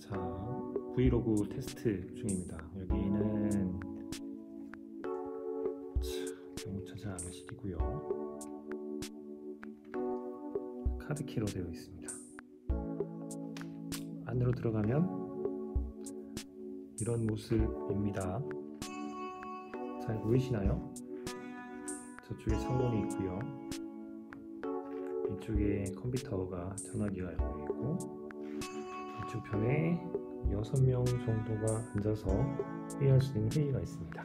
자, 브이로그 테스트 중입니다. 여기는 경무처자 거실이고요. 카드키로 되어 있습니다. 안으로 들어가면 이런 모습입니다. 잘 보이시나요? 저쪽에 창문이 있고요. 이쪽에 컴퓨터가 전화기가 열려 있고, 이쪽 편에 6명 정도가 앉아서 회의할 수 있는 회의가 있습니다.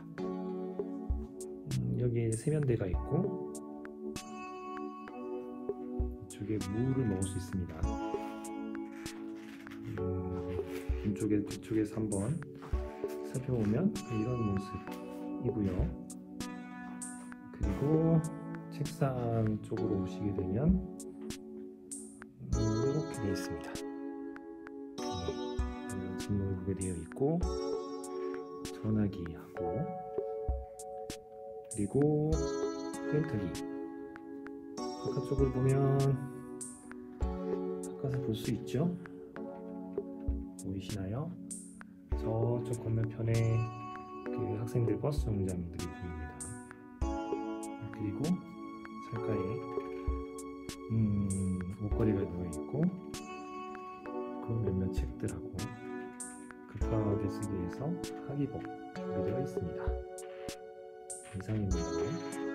여기에 세면대가 있고, 이쪽에 물을 넣을 수 있습니다. 이쪽에 뒤쪽에서 한번 살펴보면 이런 모습이고요. 그리고 책상 쪽으로 오시게 되면 이렇게 되어 있습니다. 진물 보게 되어 있고, 전화기하고 그리고 프린터기. 바깥쪽을 보면 바깥을 볼 수 있죠? 보이시나요? 저쪽 건너편에 그 학생들 버스 정류장들이 보입니다. 그리고 창가에 옷걸이가 놓여있고, 그 몇몇 책들하고 급하게 쓰기 위해서 학기복 준비되어 있습니다. 이상입니다.